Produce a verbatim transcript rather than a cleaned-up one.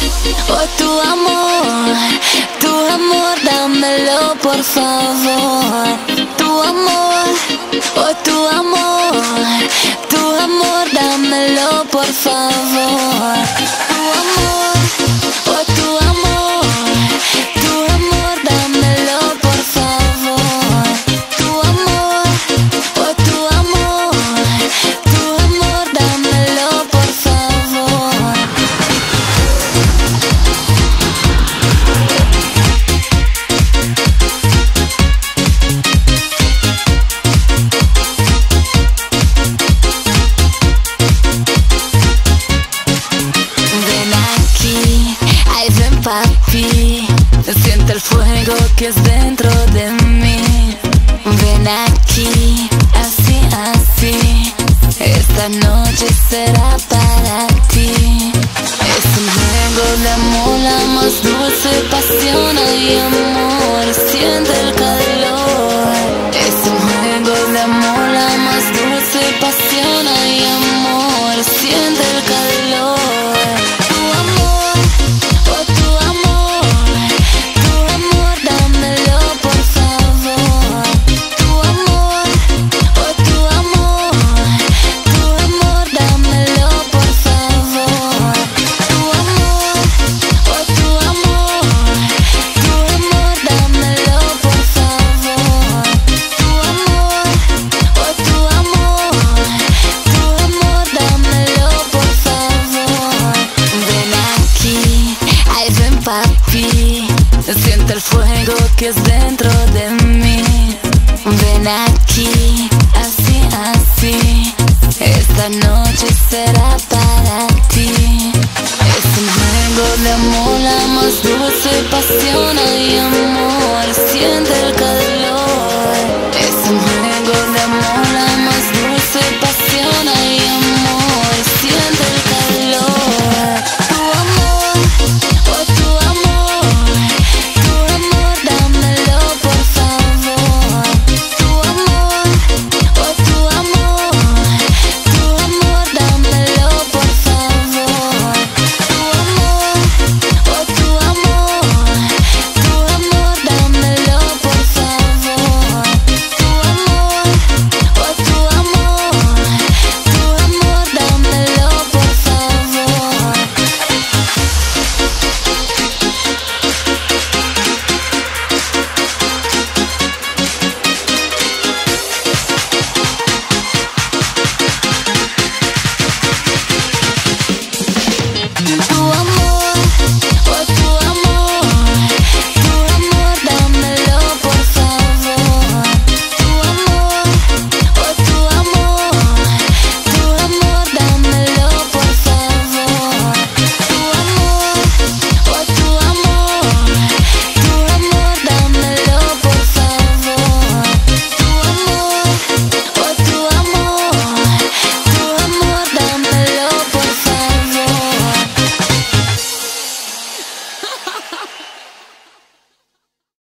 oh tu amor, tu amor, dámelo por favor. Tu amor, oh tu amor, tu amor, dámelo por favor. Tu amor, oh tu amor, tu amor, dámelo por favor. Tu amor, oh tu amor, tu amor, dámelo por favor. Ven aquí, ay ven papi, siente el fuego que es dentro de mí. Ven aquí, así, así, esta noche será para ti. Es un juego de amor, la más dulce pasión y amor, siente el calor. Es un juego de amor, la más dulce pasión y amor, siente el calor. Tu amor, oh tu amor, tu amor, dámelo por favor. Tu amor, oh tu amor, tu amor, dámelo por favor. Tu amor, oh tu amor, tu amor, dámelo por favor. Tu amor, oh tu amor, tu amor, dámelo por favor. Ven aquí, ay ven papi, siente el fuego que es dentro de mí. Ven aquí, así, así, esta noche será para ti. Es un juego de amor, la más dulce pasión y amor, siente el calor.